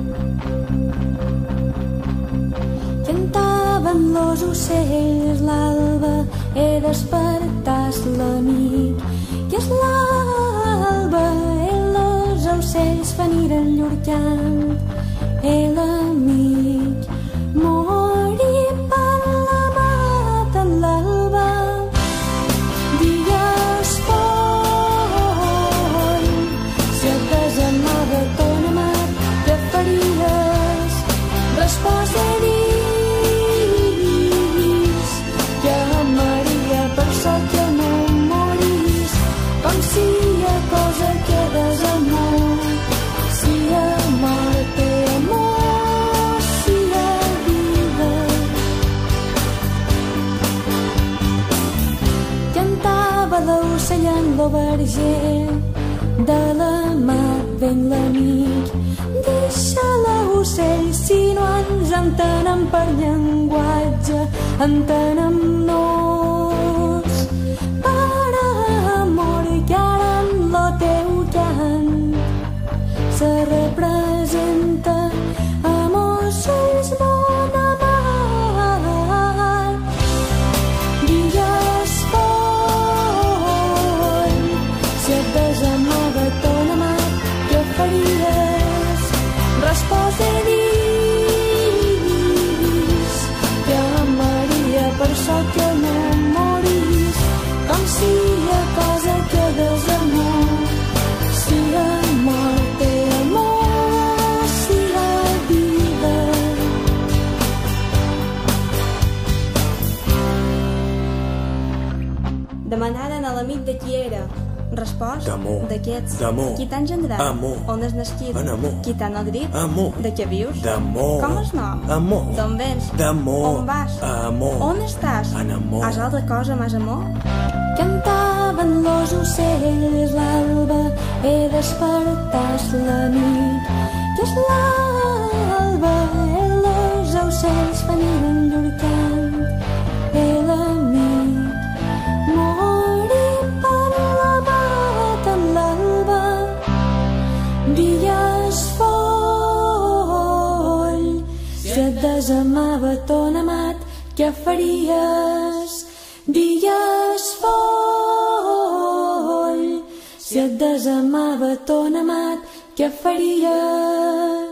Cantaven los ocells l'alba, despertàs l'amic. I és l'alba, los ocells veniren llur cant. L'amic morí per la mat en l'alba. Digues foll, si et desamava ton amat, què faries? Respòs he vist que amaria per sol que no morís, com si a cosa quedes amor, si a mort té amor, si a vida. Cantava l'ocell en lo verger, de la mat ven l'amic. Deixa l'ocell si no ens entenem per llenguatge, entenem-nos per amor, que ara en lo teu cant se representa amb ocells mon amat. Digues foll, si et desamava ton amat, què faries? Respòs he vist que amaria per sol que no morís, com si a cosa quedes amor, si a mort té amor, si a vida. Demanaren a l'amic de qui era. Respost, d'amor, d'aquests. d'amor, Qui t'ha engendrat? amor, On has nascut? en amor, Qui t'ha nodrit? amor, De què vius? d'amor, Com és nom? amor, D'on vens? d'amor, On vas? amor, On estàs? en amor. Has altra cosa més amor? Cantaven los ocells l'alba, despertàs l'amic. I és l'alba, los ocells veniren llur cant. L'amic morí per la mat en l'alba. Digues foll, si et desamava ton amat, què faries? Digues foll, si et desamava ton amat, què faries?